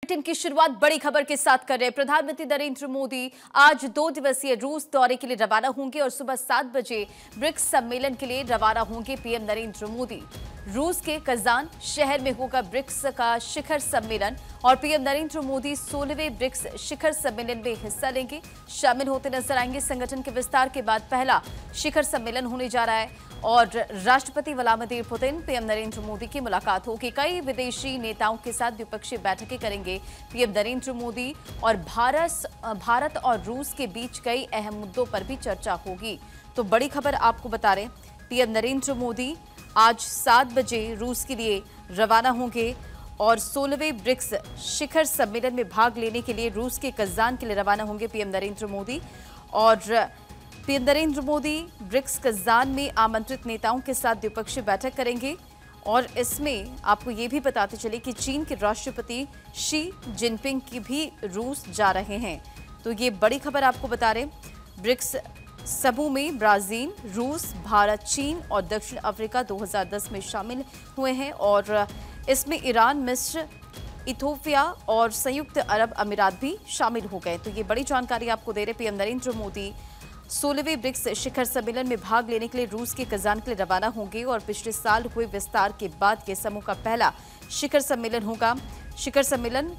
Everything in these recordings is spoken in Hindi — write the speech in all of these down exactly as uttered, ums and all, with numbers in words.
बुलेटिन की शुरुआत बड़ी खबर के साथ कर रहे हैं। प्रधानमंत्री नरेंद्र मोदी आज दो दिवसीय रूस दौरे के लिए रवाना होंगे और सुबह सात बजे ब्रिक्स सम्मेलन के लिए रवाना होंगे। पीएम नरेंद्र मोदी रूस के कजान शहर में होगा ब्रिक्स का शिखर सम्मेलन और पीएम नरेंद्र मोदी सोलहवें ब्रिक्स शिखर सम्मेलन में हिस्सा लेंगे, शामिल होते नजर आएंगे। संगठन के विस्तार के बाद पहला शिखर सम्मेलन होने जा रहा है और राष्ट्रपति Vladimir Putin PM Narendra Modi की मुलाकात होगी। कई विदेशी नेताओं के साथ द्विपक्षीय बैठकें करेंगे पीएम नरेंद्र मोदी और भारत भारत और रूस के बीच कई अहम मुद्दों पर भी चर्चा होगी। तो बड़ी खबर आपको बता रहे, पीएम नरेंद्र मोदी आज सात बजे रूस के लिए रवाना होंगे और सोलहवें ब्रिक्स शिखर सम्मेलन में भाग लेने के लिए रूस के कजान के लिए रवाना होंगे पीएम नरेंद्र मोदी। और PM Narendra Modi BRICS Kazan में आमंत्रित नेताओं के साथ द्विपक्षीय बैठक करेंगे और इसमें आपको ये भी बताते चले कि चीन के राष्ट्रपति शी जिनपिंग की भी रूस जा रहे हैं। तो ये बड़ी खबर आपको बता रहे, ब्रिक्स समूह में ब्राजील, रूस, भारत, चीन और दक्षिण अफ्रीका दो हज़ार दस में शामिल हुए हैं और इसमें ईरान, मिस्र, इथोपिया और संयुक्त अरब अमीरात भी शामिल हो गए। तो ये बड़ी जानकारी आपको दे रहे पीएम नरेंद्र मोदी सोलहवें ब्रिक्स शिखर सम्मेलन में भाग लेने के लिए रूस के कजान के लिए रवाना होंगे और पिछले साल हुए विस्तार के बाद ये समूह का पहला शिखर सम्मेलन होगा। शिखर सम्मेलन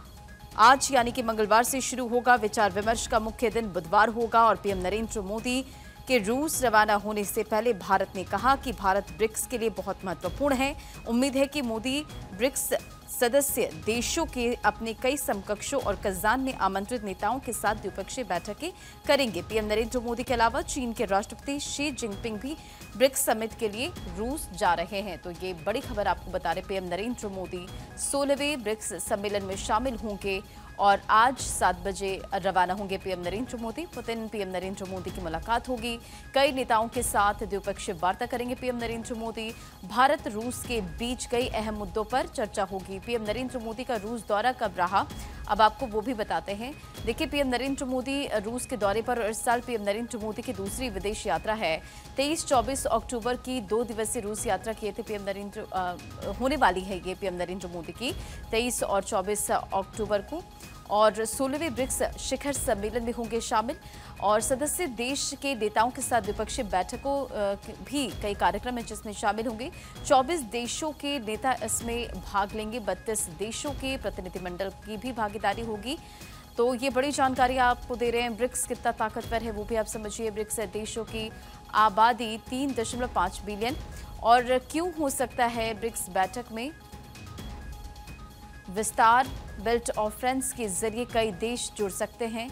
आज यानी कि मंगलवार से शुरू होगा। विचार विमर्श का मुख्य दिन बुधवार होगा और पीएम नरेंद्र मोदी के रूस रवाना होने से पहले भारत ने कहा कि भारत ब्रिक्स के लिए बहुत महत्वपूर्ण है। उम्मीद है कि मोदी ब्रिक्स सदस्य देशों के अपने कई समकक्षों और कजान में आमंत्रित नेताओं के साथ द्विपक्षीय बैठकें करेंगे। पीएम नरेंद्र मोदी के अलावा चीन के राष्ट्रपति शी जिनपिंग भी ब्रिक्स समिट के लिए रूस जा रहे हैं। तो ये बड़ी खबर आपको बता रहे, पीएम नरेंद्र मोदी सोलहवें ब्रिक्स सम्मेलन में शामिल होंगे और आज सात बजे रवाना होंगे PM Narendra Modi. Putin PM Narendra Modi की मुलाकात होगी, कई नेताओं के साथ द्विपक्षीय वार्ता करेंगे पीएम नरेंद्र मोदी। भारत रूस के बीच कई अहम मुद्दों पर चर्चा होगी। पीएम नरेंद्र मोदी का रूस दौरा कब रहा, अब आपको वो भी बताते हैं। देखिए, पीएम नरेंद्र मोदी रूस के दौरे पर इस साल पीएम नरेंद्र मोदी की दूसरी विदेश यात्रा है। तेईस चौबीस अक्टूबर की दो दिवसीय रूस यात्रा किए थे पीएम नरेंद्र होने वाली है ये पीएम नरेंद्र मोदी की तेईस और चौबीस अक्टूबर को और सोलहवें ब्रिक्स शिखर सम्मेलन में होंगे शामिल और सदस्य देश के नेताओं के साथ द्विपक्षीय बैठकों भी कई कार्यक्रम हैं जिसमें शामिल होंगे। चौबीस देशों के नेता इसमें भाग लेंगे, बत्तीस देशों के प्रतिनिधिमंडल की भी भागीदारी होगी। तो ये बड़ी जानकारी आपको दे रहे हैं। ब्रिक्स कितना ताकतवर है वो भी आप समझिए। ब्रिक्स देशों की आबादी तीन दशमलव पाँच बिलियन और क्यों हो सकता है ब्रिक्स बैठक में विस्तार, बेल्ट ऑफ फ्रेंड्स के जरिए कई देश जुड़ सकते हैं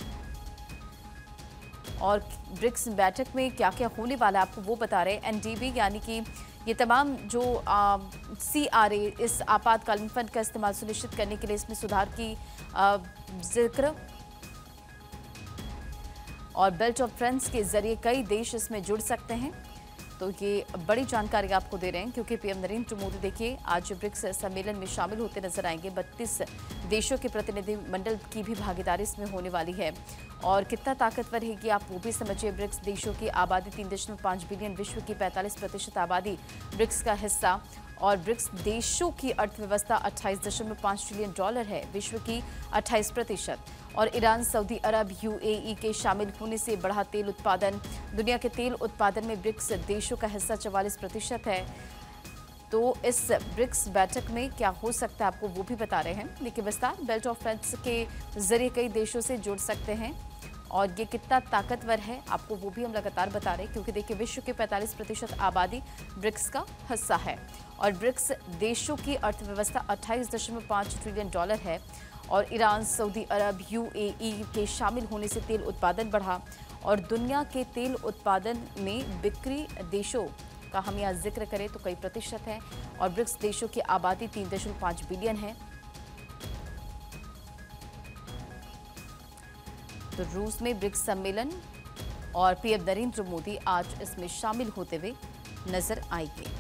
और ब्रिक्स बैठक में क्या क्या होने वाला है आपको वो बता रहे हैं। एनडीबी यानी कि ये तमाम जो सीआरए इस आपातकालीन फंड का इस्तेमाल सुनिश्चित करने के लिए इसमें सुधार की आ, जिक्र और बेल्ट ऑफ फ्रेंड्स के जरिए कई देश इसमें जुड़ सकते हैं। तो ये बड़ी जानकारी आपको दे रहे हैं क्योंकि पीएम नरेंद्र मोदी देखिए आज ब्रिक्स सम्मेलन में शामिल होते नजर आएंगे। बत्तीस देशों के प्रतिनिधि मंडल की भी भागीदारी इसमें होने वाली है और कितना ताकतवर है कि आप वो भी समझिए। ब्रिक्स देशों की आबादी तीन दशमलव पाँच बिलियन, विश्व की पैंतालीस प्रतिशत आबादी ब्रिक्स का हिस्सा और ब्रिक्स देशों की अर्थव्यवस्था अट्ठाईस दशमलव पाँच ट्रिलियन डॉलर है, विश्व की अट्ठाईस प्रतिशत और ईरान, सऊदी अरब, यूएई के शामिल होने से बढ़ा तेल उत्पादन। दुनिया के तेल उत्पादन में ब्रिक्स देशों का हिस्सा चवालीस प्रतिशत है। तो इस ब्रिक्स बैठक में क्या हो सकता है आपको वो भी बता रहे हैं। देखिए, विस्तार बेल्ट ऑफ फ्रेंड्स के जरिए कई देशों से जुड़ सकते हैं और ये कितना ताकतवर है आपको वो भी हम लगातार बता रहे हैं क्योंकि देखिए विश्व के पैंतालीस प्रतिशत आबादी ब्रिक्स का हिस्सा है और ब्रिक्स देशों की अर्थव्यवस्था अट्ठाईस दशमलव पाँच ट्रिलियन डॉलर है और ईरान, सऊदी अरब, यूएई के शामिल होने से तेल उत्पादन बढ़ा और दुनिया के तेल उत्पादन में बिक्री देशों का हम यहाँ जिक्र करें तो कई प्रतिशत है और ब्रिक्स देशों की आबादी तीन दशमलव पाँच बिलियन है। तो रूस में ब्रिक्स सम्मेलन और पीएम नरेंद्र मोदी आज इसमें शामिल होते हुए नजर आएंगे।